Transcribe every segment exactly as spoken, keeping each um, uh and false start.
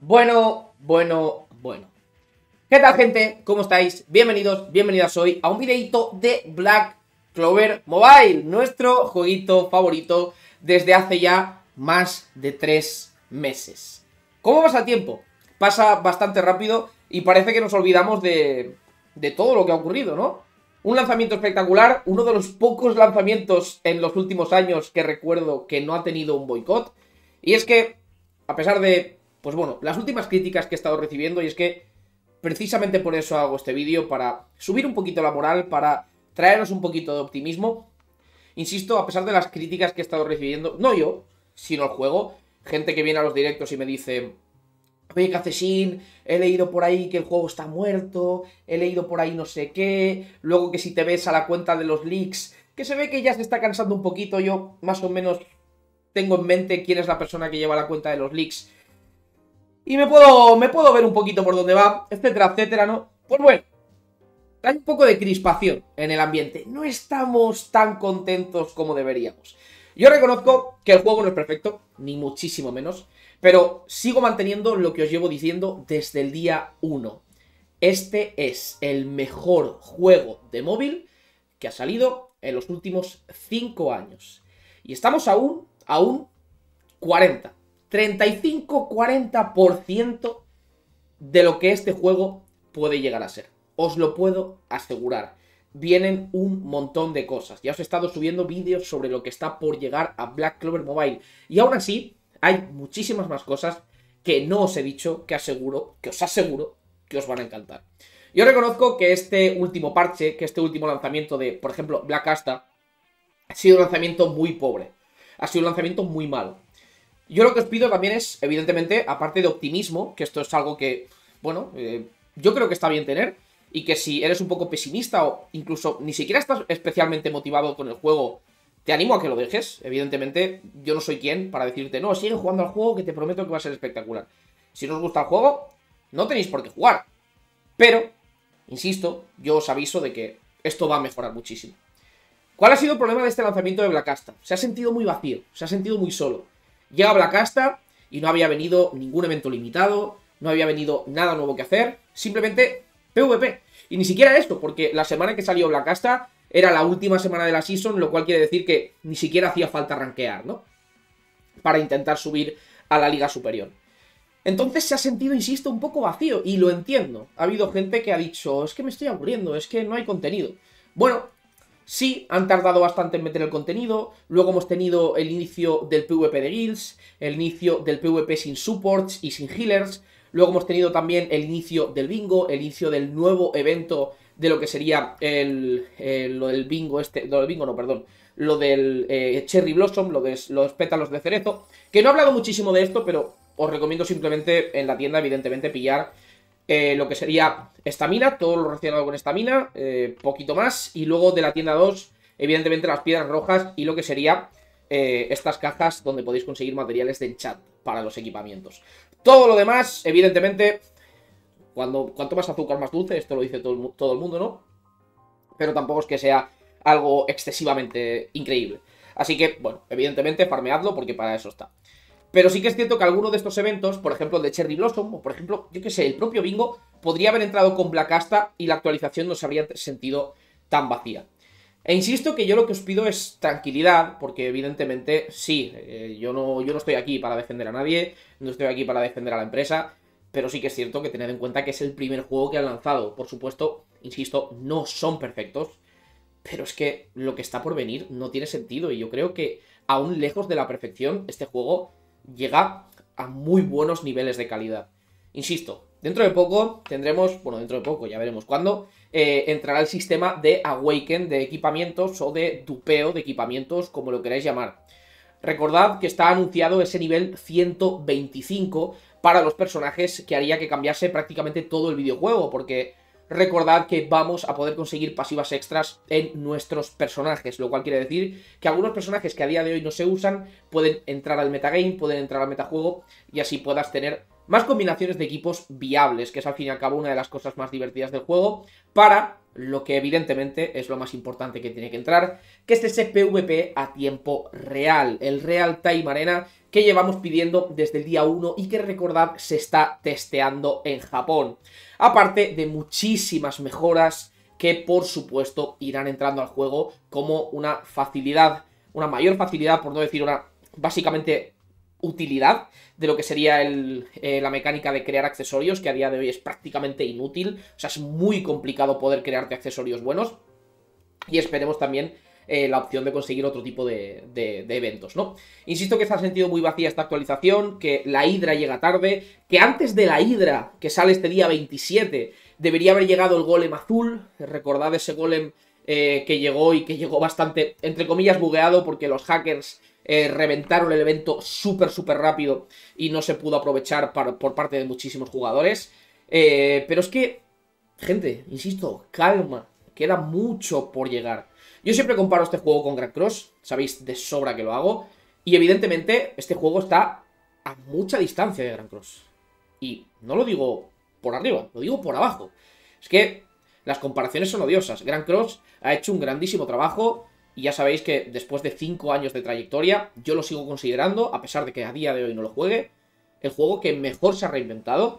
Bueno, bueno, bueno. ¿Qué tal, gente? ¿Cómo estáis? Bienvenidos, bienvenidas hoy a un videito de Black Clover Mobile, nuestro jueguito favorito desde hace ya más de tres meses. ¿Cómo pasa el tiempo? Pasa bastante rápido y parece que nos olvidamos de, de todo lo que ha ocurrido, ¿no? Un lanzamiento espectacular, uno de los pocos lanzamientos en los últimos años que recuerdo que no ha tenido un boicot. Y es que, a pesar de, pues bueno, las últimas críticas que he estado recibiendo, y es que precisamente por eso hago este vídeo, para subir un poquito la moral, para traeros un poquito de optimismo. Insisto, a pesar de las críticas que he estado recibiendo, no yo, sino el juego, gente que viene a los directos y me dice: oye, Cacesín, he leído por ahí que el juego está muerto, he leído por ahí no sé qué, luego que si te ves a la cuenta de los leaks, que se ve que ya se está cansando un poquito. Yo más o menos tengo en mente quién es la persona que lleva la cuenta de los leaks y me puedo, me puedo ver un poquito por dónde va, etcétera, etcétera, ¿no? Pues bueno, hay un poco de crispación en el ambiente, no estamos tan contentos como deberíamos. Yo reconozco que el juego no es perfecto, ni muchísimo menos, pero sigo manteniendo lo que os llevo diciendo desde el día uno. Este es el mejor juego de móvil que ha salido en los últimos cinco años. Y estamos aún, aún cuarenta, treinta y cinco a cuarenta por ciento de lo que este juego puede llegar a ser. Os lo puedo asegurar. Vienen un montón de cosas. Ya os he estado subiendo vídeos sobre lo que está por llegar a Black Clover Mobile. Y aún así, hay muchísimas más cosas que no os he dicho, que aseguro, que os aseguro que os van a encantar. Yo reconozco que este último parche, que este último lanzamiento de, por ejemplo, Black Asta, ha sido un lanzamiento muy pobre. Ha sido un lanzamiento muy malo. Yo lo que os pido también es, evidentemente, aparte de optimismo, que esto es algo que, bueno, eh, yo creo que está bien tener, y que si eres un poco pesimista o incluso ni siquiera estás especialmente motivado con el juego, te animo a que lo dejes. Evidentemente, yo no soy quien para decirte: no, sigue jugando al juego, que te prometo que va a ser espectacular. Si no os gusta el juego, no tenéis por qué jugar. Pero, insisto, yo os aviso de que esto va a mejorar muchísimo. ¿Cuál ha sido el problema de este lanzamiento de Black Asta? Se ha sentido muy vacío, se ha sentido muy solo. Llega Black Asta y no había venido ningún evento limitado, no había venido nada nuevo que hacer, simplemente PvP. Y ni siquiera esto, porque la semana que salió Black Asta era la última semana de la season, lo cual quiere decir que ni siquiera hacía falta rankear, ¿no? Para intentar subir a la liga superior. Entonces se ha sentido, insisto, un poco vacío, y lo entiendo. Ha habido gente que ha dicho: es que me estoy aburriendo, es que no hay contenido. Bueno, sí, han tardado bastante en meter el contenido. Luego hemos tenido el inicio del PvP de guilds, el inicio del PvP sin supports y sin healers. Luego hemos tenido también el inicio del bingo, el inicio del nuevo evento de lo que sería el, el lo del bingo este, lo del bingo no, perdón, lo del eh, Cherry Blossom, lo de los pétalos de cerezo, que no he hablado muchísimo de esto, pero os recomiendo simplemente en la tienda, evidentemente, pillar eh, lo que sería estamina, todo lo relacionado con estamina, eh, poquito más, y luego de la tienda dos, evidentemente, las piedras rojas y lo que sería eh, estas cajas donde podéis conseguir materiales de enchant para los equipamientos. Todo lo demás, evidentemente, cuando, cuanto más azúcar más dulce, esto lo dice todo el, todo el mundo, ¿no? Pero tampoco es que sea algo excesivamente increíble. Así que, bueno, evidentemente, farmeadlo porque para eso está. Pero sí que es cierto que alguno de estos eventos, por ejemplo el de Cherry Blossom, o por ejemplo, yo que sé, el propio bingo, podría haber entrado con Black Asta y la actualización no se habría sentido tan vacía. E insisto que yo lo que os pido es tranquilidad, porque evidentemente, sí, eh, yo, no, yo no estoy aquí para defender a nadie, no estoy aquí para defender a la empresa, pero sí que es cierto que tened en cuenta que es el primer juego que han lanzado. Por supuesto, insisto, no son perfectos, pero es que lo que está por venir no tiene sentido, y yo creo que aún lejos de la perfección, este juego llega a muy buenos niveles de calidad. Insisto, dentro de poco tendremos, bueno, dentro de poco, ya veremos cuándo, eh, entrará el sistema de Awaken de equipamientos o de dupeo de equipamientos, como lo queráis llamar. Recordad que está anunciado ese nivel ciento veinticinco para los personajes, que haría que cambiase prácticamente todo el videojuego, porque recordad que vamos a poder conseguir pasivas extras en nuestros personajes, lo cual quiere decir que algunos personajes que a día de hoy no se usan pueden entrar al metagame, pueden entrar al metajuego, y así puedas tener más combinaciones de equipos viables, que es al fin y al cabo una de las cosas más divertidas del juego, para lo que evidentemente es lo más importante que tiene que entrar, que es ese PvP a tiempo real, el Real Time Arena, que llevamos pidiendo desde el día uno y que, recordad, se está testeando en Japón. Aparte de muchísimas mejoras que, por supuesto, irán entrando al juego como una facilidad, una mayor facilidad, por no decir una, básicamente, utilidad de lo que sería el, eh, la mecánica de crear accesorios, que a día de hoy es prácticamente inútil. O sea, es muy complicado poder crearte accesorios buenos. Y esperemos también eh, la opción de conseguir otro tipo de, de, de eventos, ¿no? Insisto que se ha sentido muy vacía esta actualización, que la Hydra llega tarde, que antes de la Hydra, que sale este día veintisiete, debería haber llegado el golem azul. Recordad ese golem eh, que llegó y que llegó bastante, entre comillas, bugueado, porque los hackers eh, reventaron el evento súper, súper rápido y no se pudo aprovechar para, por parte de muchísimos jugadores. Eh, pero es que, gente, insisto, calma. Queda mucho por llegar. Yo siempre comparo este juego con Grand Cross, sabéis de sobra que lo hago, y evidentemente este juego está a mucha distancia de Grand Cross. Y no lo digo por arriba, lo digo por abajo. Es que las comparaciones son odiosas. Grand Cross ha hecho un grandísimo trabajo y ya sabéis que después de cinco años de trayectoria, yo lo sigo considerando, a pesar de que a día de hoy no lo juegue, el juego que mejor se ha reinventado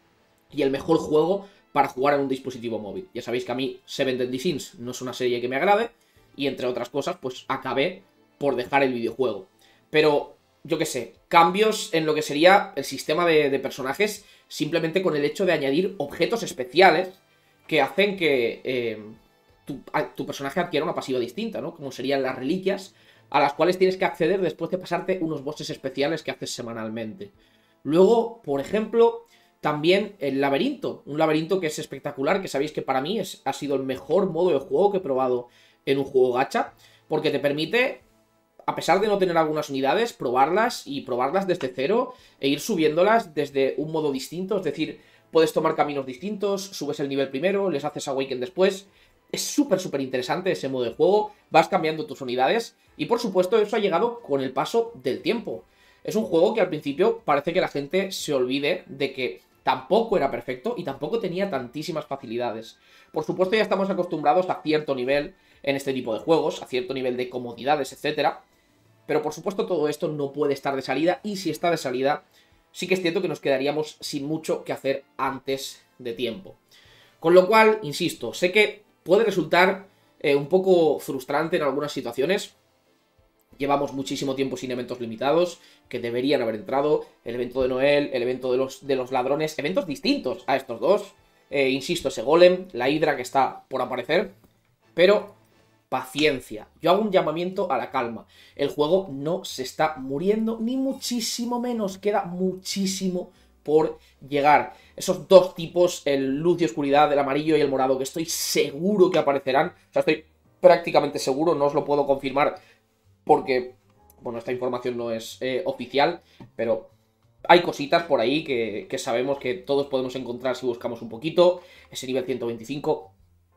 y el mejor juego para jugar en un dispositivo móvil. Ya sabéis que a mí Seven Deadly Sins no es una serie que me agrade y, entre otras cosas, pues acabé por dejar el videojuego. Pero, yo qué sé, cambios en lo que sería el sistema de, de personajes, simplemente con el hecho de añadir objetos especiales que hacen que eh, tu, a, tu personaje adquiera una pasiva distinta, ¿no? Como serían las reliquias, a las cuales tienes que acceder después de pasarte unos bosses especiales que haces semanalmente. Luego, por ejemplo, también el laberinto, un laberinto que es espectacular, que sabéis que para mí es, ha sido el mejor modo de juego que he probado en un juego gacha, porque te permite, a pesar de no tener algunas unidades, probarlas y probarlas desde cero e ir subiéndolas desde un modo distinto, es decir, puedes tomar caminos distintos, subes el nivel primero, les haces awaken después. Es súper, súper interesante ese modo de juego, vas cambiando tus unidades y, por supuesto, eso ha llegado con el paso del tiempo. Es un juego que al principio parece que la gente se olvide de que tampoco era perfecto y tampoco tenía tantísimas facilidades. Por supuesto, ya estamos acostumbrados a cierto nivel en este tipo de juegos, a cierto nivel de comodidades, etcétera. Pero por supuesto todo esto no puede estar de salida, y si está de salida, sí que es cierto que nos quedaríamos sin mucho que hacer antes de tiempo. Con lo cual, insisto, sé que puede resultar eh, un poco frustrante en algunas situaciones. Llevamos muchísimo tiempo sin eventos limitados, que deberían haber entrado. El evento de Noel, el evento de los, de los ladrones, eventos distintos a estos dos. Eh, insisto, ese golem, la Hydra que está por aparecer. Pero paciencia. Yo hago un llamamiento a la calma. El juego no se está muriendo, ni muchísimo menos. Queda muchísimo por llegar. Esos dos tipos, el luz y oscuridad, el amarillo y el morado, que estoy seguro que aparecerán. O sea, estoy prácticamente seguro, no os lo puedo confirmar porque, bueno, esta información no es eh, oficial, pero hay cositas por ahí que, que sabemos que todos podemos encontrar si buscamos un poquito. Ese nivel ciento veinticinco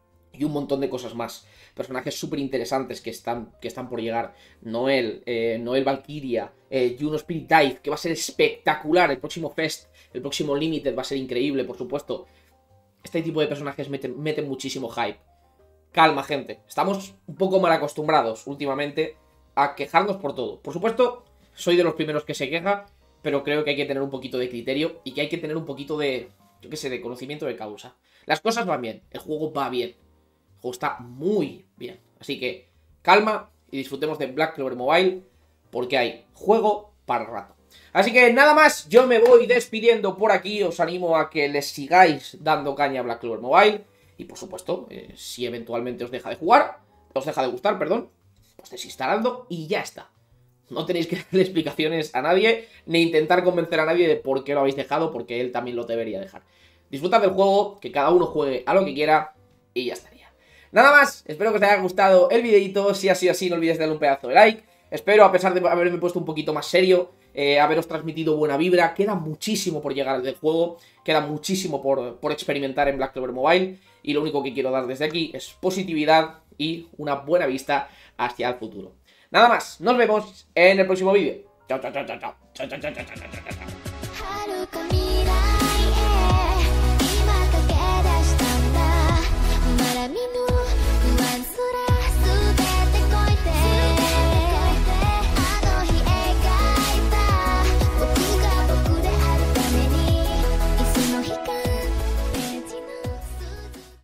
y un montón de cosas más. Personajes súper interesantes que están, que están por llegar. Noel, eh, Noel Valkyria, eh, Juno Spirit Dive, que va a ser espectacular. El próximo Fest, el próximo Limited va a ser increíble, por supuesto. Este tipo de personajes meten, meten muchísimo hype. Calma, gente. Estamos un poco mal acostumbrados últimamente a quejarnos por todo. Por supuesto, soy de los primeros que se queja, pero creo que hay que tener un poquito de criterio y que hay que tener un poquito de, yo qué sé, de conocimiento de causa. Las cosas van bien, el juego va bien, el juego está muy bien. Así que calma y disfrutemos de Black Clover Mobile, porque hay juego para rato. Así que nada más, yo me voy despidiendo por aquí. Os animo a que les sigáis dando caña a Black Clover Mobile. Y por supuesto, eh, si eventualmente os deja de jugar, os deja de gustar, perdón, pues desinstalando y ya está. No tenéis que darle explicaciones a nadie, ni intentar convencer a nadie de por qué lo habéis dejado, porque él también lo debería dejar. Disfrutad del juego, que cada uno juegue a lo que quiera y ya estaría. Nada más, espero que os haya gustado el videito. Si ha sido así, no olvidéis darle un pedazo de like. Espero, a pesar de haberme puesto un poquito más serio, eh, haberos transmitido buena vibra. Queda muchísimo por llegar del juego, queda muchísimo por, por experimentar en Black Clover Mobile, y lo único que quiero dar desde aquí es positividad y una buena vista hacia el futuro. Nada más, nos vemos en el próximo vídeo. Chao, chao, chao, chao, chao, chao, chao, chao, chao, chao, chao.